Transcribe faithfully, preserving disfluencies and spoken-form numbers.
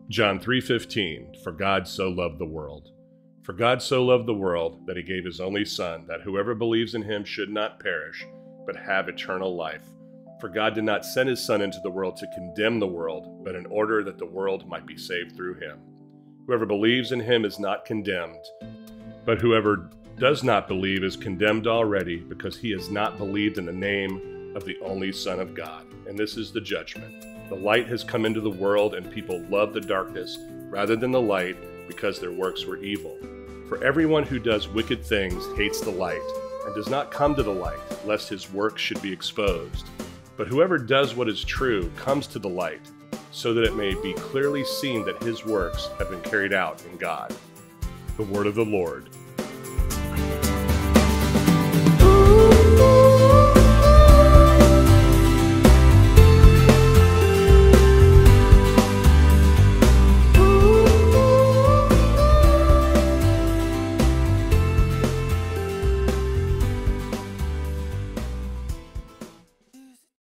John three fifteen, for God so loved the world. For God so loved the world that he gave his only Son, that whoever believes in him should not perish, but have eternal life. For God did not send his Son into the world to condemn the world, but in order that the world might be saved through him. Whoever believes in him is not condemned, but whoever does not believe is condemned already, because he has not believed in the name of the only Son of God. And this is the judgment. The light has come into the world, and people love the darkness rather than the light, because their works were evil. For everyone who does wicked things hates the light, and does not come to the light, lest his works should be exposed. But whoever does what is true comes to the light, so that it may be clearly seen that his works have been carried out in God. The word of the Lord.